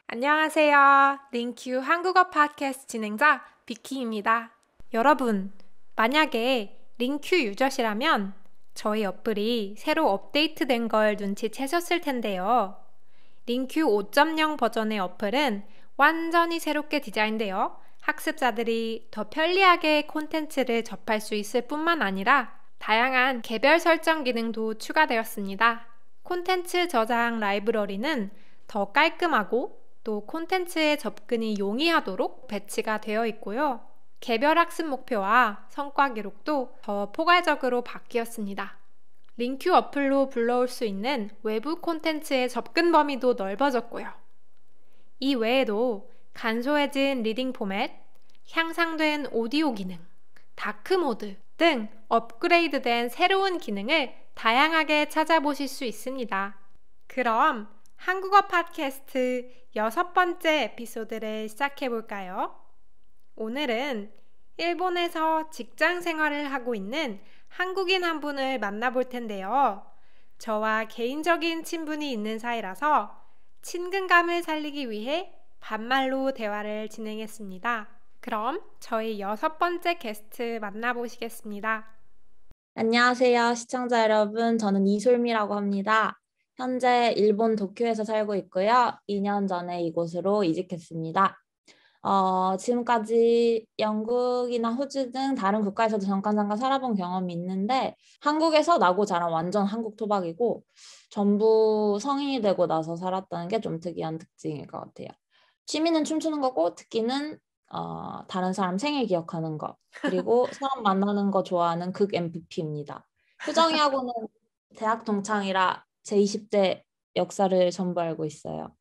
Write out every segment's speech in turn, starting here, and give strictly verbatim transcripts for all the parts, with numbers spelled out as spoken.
안녕하세요. 링큐 한국어 팟캐스트 진행자 비키입니다. 여러분, 만약에 링큐 유저시라면 저희 어플이 새로 업데이트된 걸 눈치채셨을 텐데요. 링큐 오 점 영 버전의 어플은 완전히 새롭게 디자인되어 학습자들이 더 편리하게 콘텐츠를 접할 수 있을 뿐만 아니라 다양한 개별 설정 기능도 추가되었습니다. 콘텐츠 저장 라이브러리는 더 깔끔하고 또 콘텐츠의 접근이 용이하도록 배치가 되어 있고요. 개별 학습 목표와 성과 기록도 더 포괄적으로 바뀌었습니다. 링큐 어플로 불러올 수 있는 외부 콘텐츠의 접근 범위도 넓어졌고요. 이 외에도 간소해진 리딩 포맷, 향상된 오디오 기능, 다크 모드 등 업그레이드된 새로운 기능을 다양하게 찾아보실 수 있습니다. 그럼 한국어 팟캐스트 여섯 번째 에피소드를 시작해볼까요? 오늘은 일본에서 직장 생활을 하고 있는 한국인 한 분을 만나볼 텐데요. 저와 개인적인 친분이 있는 사이라서 친근감을 살리기 위해 반말로 대화를 진행했습니다. 그럼 저희 여섯 번째 게스트 만나보시겠습니다. 안녕하세요, 시청자 여러분. 저는 이솔미라고 합니다. 현재 일본 도쿄에서 살고 있고요. 이 년 전에 이곳으로 이직했습니다. 어, 지금까지 영국이나 호주 등 다른 국가에서도 잠깐 잠깐 살아본 경험이 있는데 한국에서 나고 자란 완전 한국 토박이고 전부 성인이 되고 나서 살았다는 게 좀 특이한 특징일 것 같아요. 취미는 춤추는 거고 특기는 어, 다른 사람 생일 기억하는 거 그리고 사람 만나는 거 좋아하는 극 엠브이피입니다. 효정이하고는 대학 동창이라 제 이십 대 역사를 전부 알고 있어요.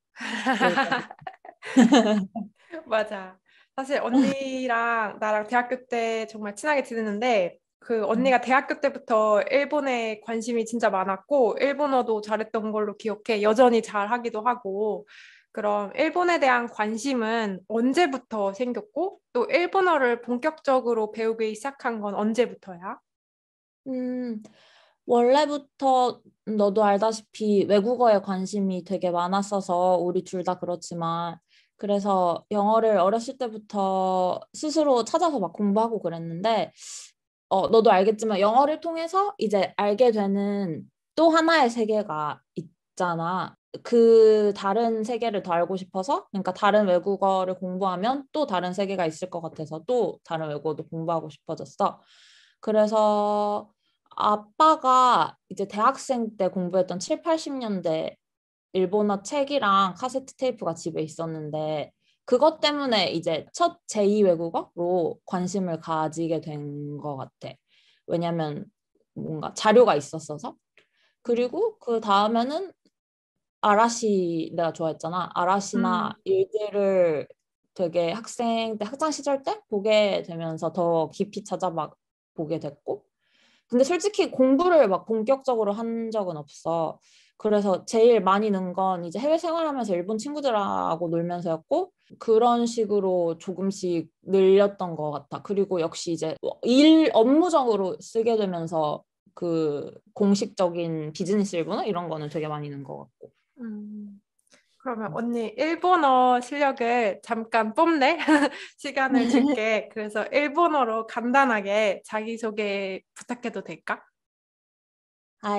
맞아. 사실 언니랑 나랑 대학교 때 정말 친하게 지냈는데 그 언니가 대학교 때부터 일본에 관심이 진짜 많았고 일본어도 잘했던 걸로 기억해. 여전히 잘하기도 하고. 그럼 일본에 대한 관심은 언제부터 생겼고 또 일본어를 본격적으로 배우기 시작한 건 언제부터야? 음, 원래부터 너도 알다시피 외국어에 관심이 되게 많았어서 우리 둘 다 그렇지만 그래서 영어를 어렸을 때부터 스스로 찾아서 막 공부하고 그랬는데 어, 너도 알겠지만 영어를 통해서 이제 알게 되는 또 하나의 세계가 있잖아. 그 다른 세계를 더 알고 싶어서 그러니까 다른 외국어를 공부하면 또 다른 세계가 있을 것 같아서 또 다른 외국어도 공부하고 싶어졌어. 그래서 아빠가 이제 대학생 때 공부했던 칠, 팔십 년대 일본어 책이랑 카세트 테이프가 집에 있었는데 그것 때문에 이제 첫 제이 외국어로 관심을 가지게 된 것 같아. 왜냐면 뭔가 자료가 있었어서. 그리고 그 다음에는 아라시 내가 좋아했잖아. 음. 아라시나 일기를 되게 학생 때 학창 시절 때 보게 되면서 더 깊이 찾아봐 보게 됐고 근데 솔직히 공부를 막 본격적으로 한 적은 없어. 그래서 제일 많이 는 건 이제 해외 생활하면서 일본 친구들하고 놀면서였고 그런 식으로 조금씩 늘렸던 것 같아. 그리고 역시 이제 일 업무적으로 쓰게 되면서 그 공식적인 비즈니스 일본어 이런 거는 되게 많이 는 것 같고. 음. 그러면 언니 일본어 실력을 잠깐 뽐내 시간을 줄게. 그래서 일본어로 간단하게 자기소개 부탁해도 될까? はい。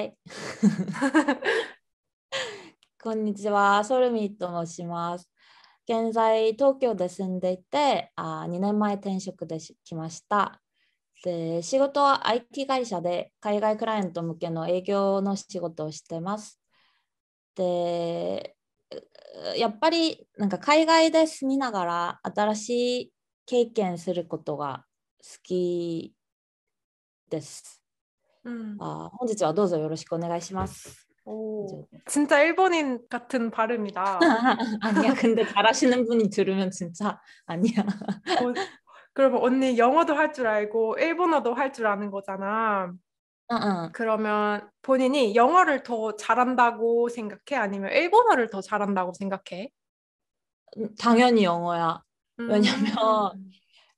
こんにちは、ソルミと申します。現在、東京で住んでいて、あ、にねんまえ転職でし来ました。で、仕事は アイティー 会社で海外クライアント向けの営業の仕事をしてます。で、やっぱりなんか海外で住みながら新しい経験することが好きです。 음. 아, 本日はどうぞよろしくお願いします。 오, 진짜 일본인 같은 발음이다. 아니야, 근데 잘하시는 분이 들으면 진짜 아니야. 어, 그러면 언니 영어도 할 줄 알고 일본어도 할 줄 아는 거잖아. 응, 응. 그러면 본인이 영어를 더 잘한다고 생각해? 아니면 일본어를 더 잘한다고 생각해? 당연히 영어야. 왜냐면 음.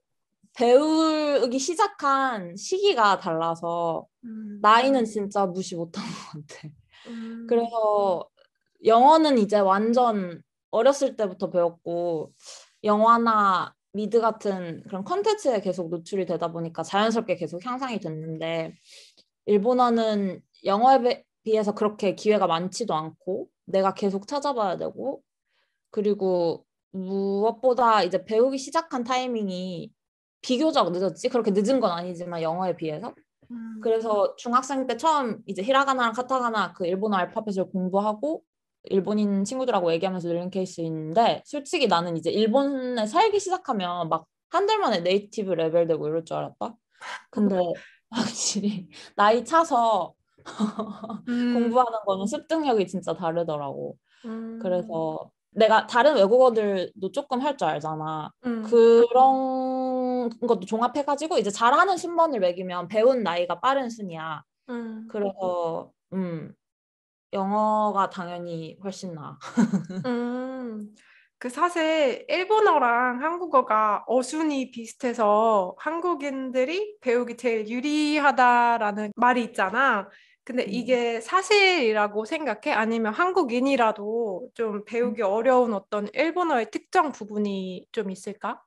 배우기 시작한 시기가 달라서 음. 나이는 진짜 무시 못한 것 같아. 음. 그래서 영어는 이제 완전 어렸을 때부터 배웠고 영화나 미드 같은 그런 컨텐츠에 계속 노출이 되다 보니까 자연스럽게 계속 향상이 됐는데 일본어는 영어에 비해서 그렇게 기회가 많지도 않고 내가 계속 찾아봐야 되고 그리고 무엇보다 이제 배우기 시작한 타이밍이 비교적 늦었지. 그렇게 늦은 건 아니지만 영어에 비해서. 음. 그래서 중학생 때 처음 이제 히라가나랑 카타카나 그 일본어 알파벳을 공부하고 일본인 친구들하고 얘기하면서 늘린 케이스인데 솔직히 나는 이제 일본에 살기 시작하면 막 한 달 만에 네이티브 레벨 되고 이럴 줄 알았다. 근데 확실히 나이 차서 음. 공부하는 거는 습득력이 진짜 다르더라고. 음. 그래서 내가 다른 외국어들도 조금 할 줄 알잖아. 음. 그런 것도 종합해가지고 이제 잘하는 순번을 매기면 배운 나이가 빠른 순이야. 음. 그래서 음 영어가 당연히 훨씬 나아. 음. 그 사실 일본어랑 한국어가 어순이 비슷해서 한국인들이 배우기 제일 유리하다라는 말이 있잖아. 근데 음. 이게 사실이라고 생각해? 아니면 한국인이라도 좀 배우기 어려운 어떤 일본어의 특정 부분이 좀 있을까?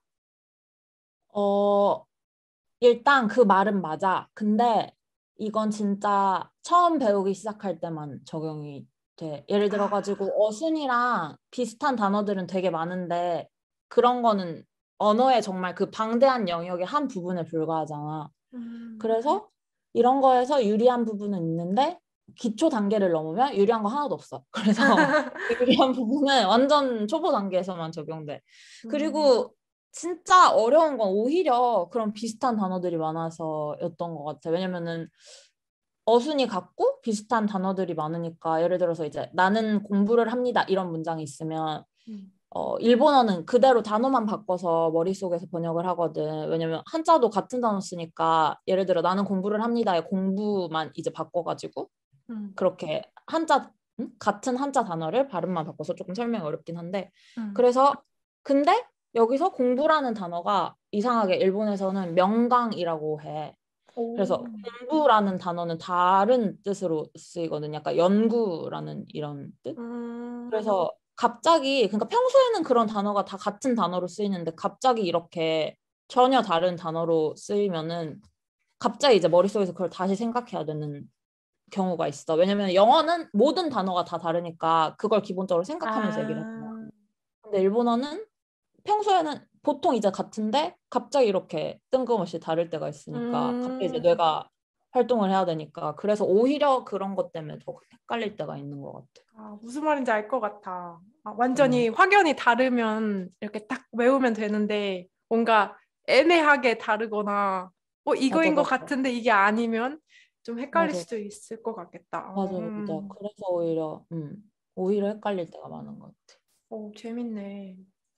어 일단 그 말은 맞아. 근데 이건 진짜 처음 배우기 시작할 때만 적용이 돼. 예를 아, 들어가지고 어순이랑 비슷한 단어들은 되게 많은데 그런 거는 언어의 정말 그 방대한 영역의 한 부분에 불과하잖아. 음. 그래서 이런 거에서 유리한 부분은 있는데 기초 단계를 넘으면 유리한 거 하나도 없어. 그래서 그 유리한 부분은 완전 초보 단계에서만 적용돼. 음. 그리고 진짜 어려운 건 오히려 그런 비슷한 단어들이 많아서였던 것 같아. 왜냐면은 어순이 같고 비슷한 단어들이 많으니까 예를 들어서 이제 나는 공부를 합니다 이런 문장이 있으면 음. 어, 일본어는 그대로 단어만 바꿔서 머릿속에서 번역을 하거든. 왜냐면 한자도 같은 단어 쓰니까 예를 들어 나는 공부를 합니다의 공부만 이제 바꿔가지고 음. 그렇게 한자 응? 같은 한자 단어를 발음만 바꿔서 조금 설명이 어렵긴 한데 음. 그래서 근데 여기서 공부라는 단어가 이상하게 일본에서는 명강이라고 해. 오. 그래서 공부라는 단어는 다른 뜻으로 쓰이거든. 약간 연구라는 이런 뜻. 음. 그래서 갑자기 그러니까 평소에는 그런 단어가 다 같은 단어로 쓰이는데 갑자기 이렇게 전혀 다른 단어로 쓰이면은 갑자기 이제 머릿속에서 그걸 다시 생각해야 되는 경우가 있어. 왜냐면 영어는 모든 단어가 다 다르니까 그걸 기본적으로 생각하면서 얘기를 하잖아. 아. 근데 일본어는 평소에는 보통 이제 같은데 갑자기 이렇게 뜬금없이 다를 때가 있으니까 갑자기 이제 음. 뇌가 활동을 해야 되니까 그래서 오히려 그런 것 때문에 더 헷갈릴 때가 있는 것 같아. 아, 무슨 말인지 알 것 같아. 아, 완전히 음, 확연히 다르면 이렇게 딱 외우면 되는데 뭔가 애매하게 다르거나 어, 맞아, 이거인 것 맞아. 같은데 이게 아니면 좀 헷갈릴 맞아. 수도 있을 것 같겠다. 맞아, 맞아. 음. 그래서 오히려, 음, 오히려 헷갈릴 때가 많은 것 같아. 오, 재밌네.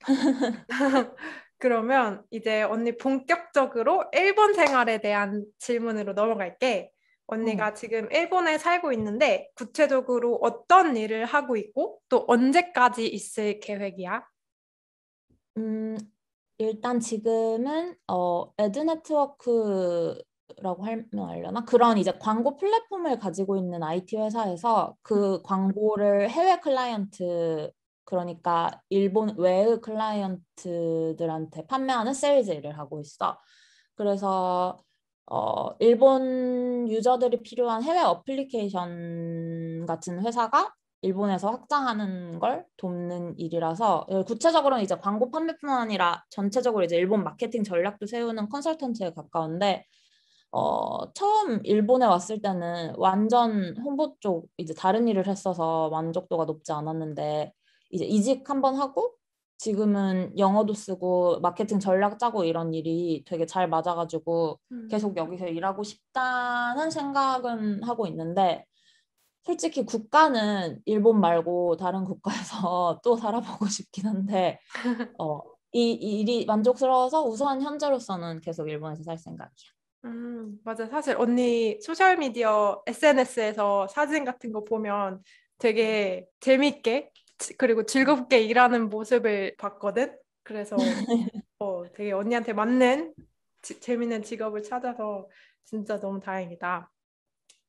그러면 이제 언니 본격적으로 일본 생활에 대한 질문으로 넘어갈게. 응. 언니가 지금 일본에 살고 있는데 구체적으로 어떤 일을 하고 있고 또 언제까지 있을 계획이야? 음, 일단 지금은, 어, 에드 네트워크라고 하면 알려나? 그런 이제 광고 플랫폼을 가지고 있는 아이티 회사에서 그 광고를 해외 클라이언트, 그러니까 일본 외의 클라이언트들한테 판매하는 세일즈 일을 하고 있어. 그래서 어, 일본 유저들이 필요한 해외 어플리케이션 같은 회사가 일본에서 확장하는 걸 돕는 일이라서 어, 구체적으로는 이제 광고 판매뿐만 아니라 전체적으로 이제 일본 마케팅 전략도 세우는 컨설턴트에 가까운데 어, 처음 일본에 왔을 때는 완전 홍보 쪽 이제 다른 일을 했어서 만족도가 높지 않았는데 이제 이직 한번 하고 지금은 영어도 쓰고 마케팅 전략 짜고 이런 일이 되게 잘 맞아가지고 음. 계속 여기서 일하고 싶다는 생각은 하고 있는데 솔직히 국가는 일본 말고 다른 국가에서 또 살아보고 싶긴 한데 어, 이, 이 일이 만족스러워서 우선 현재로서는 계속 일본에서 살 생각이야. 음, 맞아. 사실 언니 소셜미디어 에스엔에스에서 사진 같은 거 보면 되게 재밌게 지- 그리고 즐겁게 일하는 모습을 봤거든. 그래서 어, 되게 언니한테 맞는 지- 재밌는 직업을 찾아서 진짜 너무 다행이다.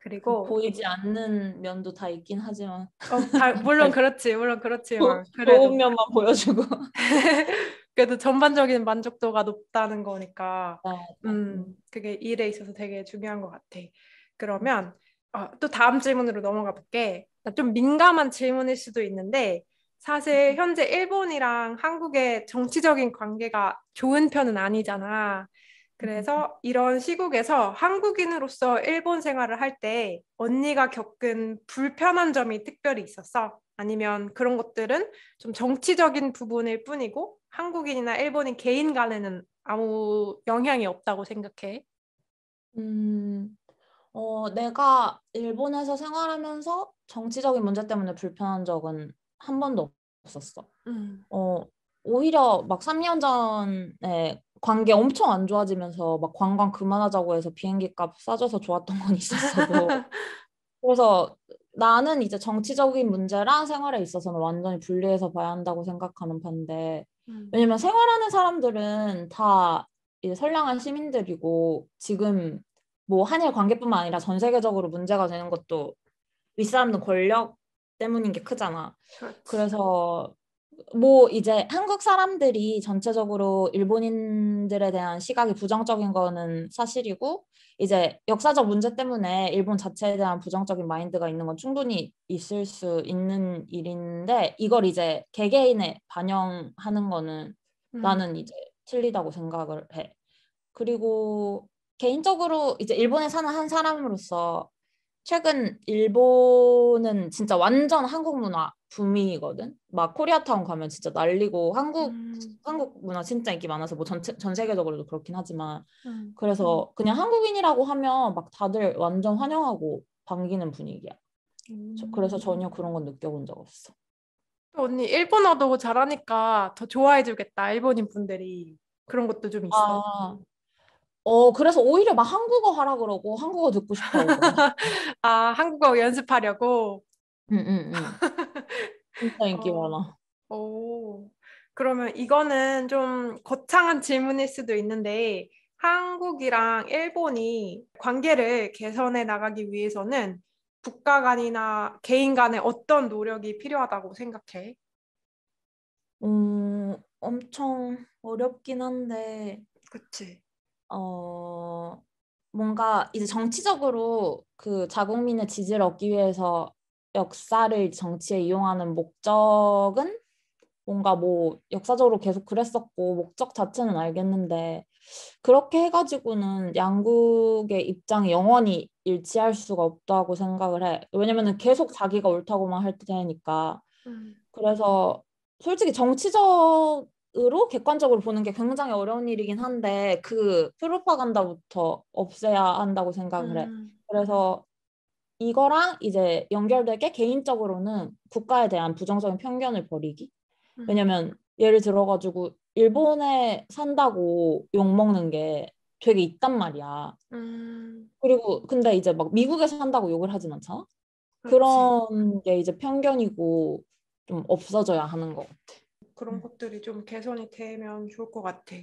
그리고 보이지 않는 면도 다 있긴 하지만 어, 다, 물론 그렇지, 물론 그렇지만 좋은 그래도 면만 보여주고. 그래도 전반적인 만족도가 높다는 거니까 아, 음, 음. 그게 일에 있어서 되게 중요한 것 같아. 그러면 어, 또 다음 질문으로 넘어가 볼게. 좀 민감한 질문일 수도 있는데 사실 현재 일본이랑 한국의 정치적인 관계가 좋은 편은 아니잖아. 그래서 이런 시국에서 한국인으로서 일본 생활을 할 때 언니가 겪은 불편한 점이 특별히 있었어? 아니면 그런 것들은 좀 정치적인 부분일 뿐이고 한국인이나 일본인 개인 간에는 아무 영향이 없다고 생각해? 음, 어, 내가 일본에서 생활하면서 정치적인 문제 때문에 불편한 적은 한 번도 없었어. 음. 어, 오히려 막 삼 년 전에 관계 엄청 안 좋아지면서 막 관광 그만하자고 해서 비행기 값 싸져서 좋았던 건 있었어도 그래서 나는 이제 정치적인 문제랑 생활에 있어서는 완전히 분리해서 봐야 한다고 생각하는 반대. 음. 왜냐면 생활하는 사람들은 다 이제 선량한 시민들이고 지금 뭐 한일 관계뿐만 아니라 전 세계적으로 문제가 되는 것도 윗사람들 권력 때문인 게 크잖아. 그렇지. 그래서 뭐 이제 한국 사람들이 전체적으로 일본인들에 대한 시각이 부정적인 거는 사실이고 이제 역사적 문제 때문에 일본 자체에 대한 부정적인 마인드가 있는 건 충분히 있을 수 있는 일인데 이걸 이제 개개인에 반영하는 거는 음. 나는 이제 틀리다고 생각을 해. 그리고 개인적으로 이제 일본에 사는 한 사람으로서 최근 일본은 진짜 완전 한국 문화 붐이거든. 막 코리아타운 가면 진짜 난리고 한국 음. 한국 문화 진짜 인기 많아서 뭐 전체 전 세계적으로도 그렇긴 하지만 음. 그래서 그냥 한국인이라고 하면 막 다들 완전 환영하고 반기는 분위기야. 저- 그래서 음. 전혀 그런 건 느껴본 적 없어. 또 언니 일본어도 잘하니까 더 좋아해주겠다. 일본인 분들이 그런 것도 좀 있어. 아, 어 그래서 오히려 막 한국어 하라 그러고 한국어 듣고 싶다고 그래. 아, 한국어 연습하려고. 응응응. 진짜 인기 어, 많아. 오. 그러면 이거는 좀 거창한 질문일 수도 있는데, 한국이랑 일본이 관계를 개선해 나가기 위해서는 국가 간이나 개인 간에 어떤 노력이 필요하다고 생각해? 음, 엄청 어렵긴 한데, 그치. 어, 뭔가 이제 정치적으로 그 자국민의 지지를 얻기 위해서 역사를 정치에 이용하는 목적은 뭔가 뭐 역사적으로 계속 그랬었고, 목적 자체는 알겠는데, 그렇게 해가지고는 양국의 입장이 영원히 일치할 수가 없다고 생각을 해. 왜냐면은 계속 자기가 옳다고만 할 테니까. 음. 그래서 솔직히 정치적으로 객관적으로 보는 게 굉장히 어려운 일이긴 한데 그 프로파간다부터 없애야 한다고 생각을 해. 음. 그래서 이거랑 이제 연결되게 개인적으로는 국가에 대한 부정적인 편견을 버리기. 음. 왜냐면 예를 들어가지고 일본에 산다고 욕먹는 게 되게 있단 말이야. 음. 그리고 근데 이제 막 미국에 산다고 욕을 하진 않잖아. 그렇지. 그런 게 이제 편견이고 좀 없어져야 하는 것 같아. 그런 음. 것들이 좀 개선이 되면 좋을 것 같아.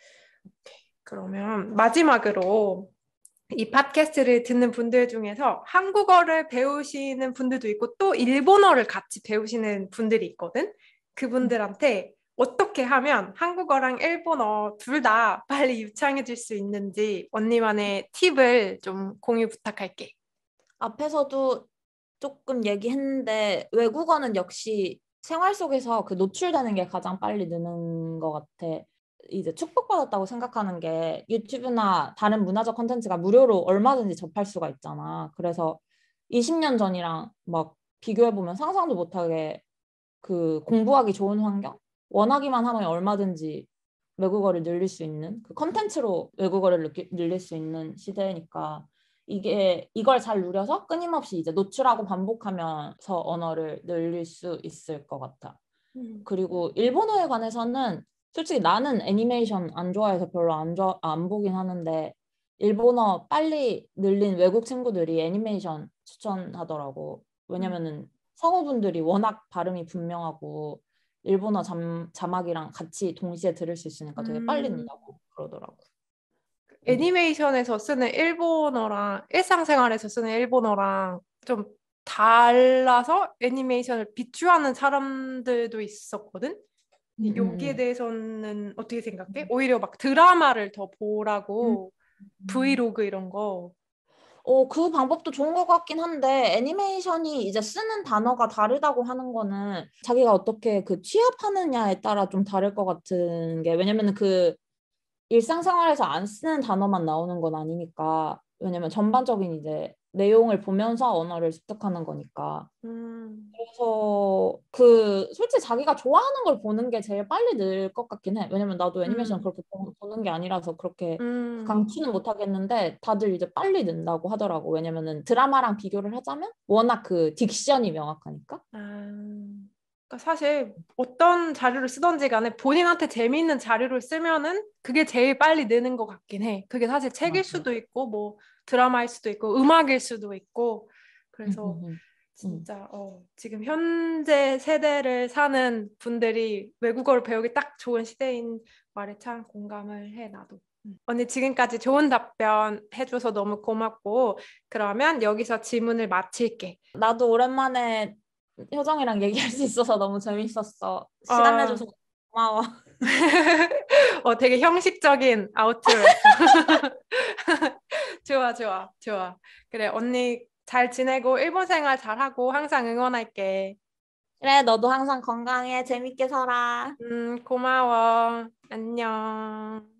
그러면 마지막으로 이 팟캐스트를 듣는 분들 중에서 한국어를 배우시는 분들도 있고 또 일본어를 같이 배우시는 분들이 있거든. 그분들한테 어떻게 하면 한국어랑 일본어 둘 다 빨리 유창해질 수 있는지 언니만의 팁을 좀 공유 부탁할게. 앞에서도 조금 얘기했는데 외국어는 역시 생활 속에서 그 노출되는 게 가장 빨리 느는 것 같아. 이제 축복받았다고 생각하는 게 유튜브나 다른 문화적 콘텐츠가 무료로 얼마든지 접할 수가 있잖아. 그래서 이십 년 전이랑 막 비교해보면 상상도 못하게 그 공부하기 좋은 환경? 원하기만 하면 얼마든지 외국어를 늘릴 수 있는 그 컨텐츠로 외국어를 느끼, 늘릴 수 있는 시대니까 이게 이걸 잘 누려서 끊임없이 이제 노출하고 반복하면서 언어를 늘릴 수 있을 것 같아. 음. 그리고 일본어에 관해서는 솔직히 나는 애니메이션 안 좋아해서 별로 안, 좋아, 안 보긴 하는데 일본어 빨리 늘린 외국 친구들이 애니메이션 추천하더라고. 음. 왜냐면은 성우분들이 워낙 발음이 분명하고 일본어 잠, 자막이랑 같이 동시에 들을 수 있으니까 되게 빨리 음. 는다고 그러더라고. 애니메이션에서 쓰는 일본어랑 일상생활에서 쓰는 일본어랑 좀 달라서 애니메이션을 비추하는 사람들도 있었거든? 음, 음, 여기에 음. 대해서는 어떻게 생각해? 오히려 막 드라마를 더 음. 보라고, 음. 브이로그 이런 거. 어, 그 방법도 좋은 것 같긴 한데, 애니메이션이 이제 쓰는 단어가 다르다고 하는 거는 자기가 어떻게 그 취합하느냐에 따라 좀 다를 것 같은 게, 왜냐면은 그 일상생활에서 안 쓰는 단어만 나오는 건 아니니까, 왜냐면 전반적인 이제 내용을 보면서 언어를 습득하는 거니까. 음, 그래서 그 솔직히 자기가 좋아하는 걸 보는 게 제일 빨리 늘 것 같긴 해. 왜냐면 나도 애니메이션 음, 그렇게 보- 보는 게 아니라서 그렇게 음. 강추는 못 하겠는데 다들 이제 빨리 는다고 하더라고. 왜냐면은 드라마랑 비교를 하자면 워낙 그 딕션이 명확하니까. 아, 그러니까 사실 어떤 자료를 쓰던지 간에 본인한테 재미있는 자료를 쓰면은 그게 제일 빨리 느는 것 같긴 해. 그게 사실 책일 맞아. 수도 있고, 뭐 드라마일 수도 있고, 음악일 수도 있고. 응, 그래서 응, 응. 응. 진짜 어, 지금 현재 세대를 사는 분들이 외국어를 배우기 딱 좋은 시대인 말에 참 공감을 해, 나도. 음. 언니 지금까지 좋은 답변 해줘서 너무 고맙고, 그러면 여기서 질문을 마칠게. 나도 오랜만에 효정이랑 얘기할 수 있어서 너무 재밌었어. 시간 어, 내줘서 고마워. 어, 되게 형식적인 아우트로였어. 좋아, 좋아, 좋아. 그래, 언니 잘 지내고 일본 생활 잘하고 항상 응원할게. 그래, 너도 항상 건강해. 재밌게 살아. 음, 고마워. 안녕.